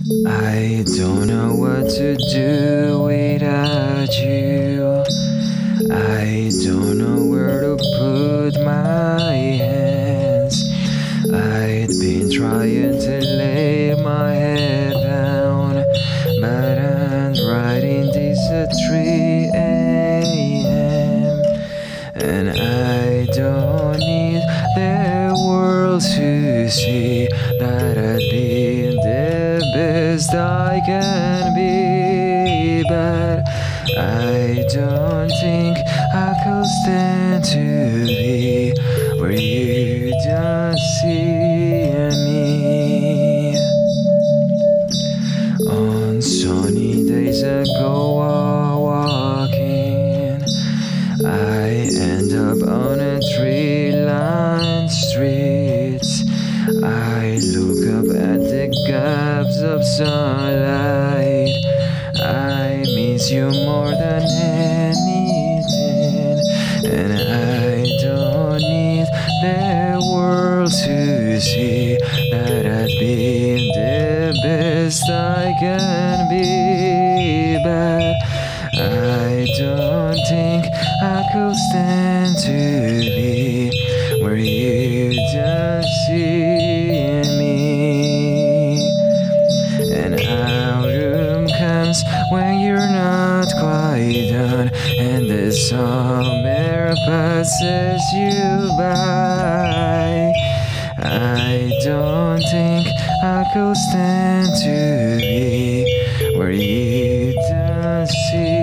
I don't know what to do without you. I don't know where to put my hands. I'd been trying to lay my head down, but I'm writing this at 3 a.m. And I don't need the world to see that I've been the best I can be, but I don't think I could stand to be where you don't see me. On sunny days I go walking, I end up on a tree-lined street. I look up at the gaps of sunlight. I miss you more than anything, and I don't need the world to see that I've been the best I can be, but I don't think I could stand to be where you don't see me. And autumn comes when you're not quite done, and the summer passes you by. I don't think I could stand to be where you don't see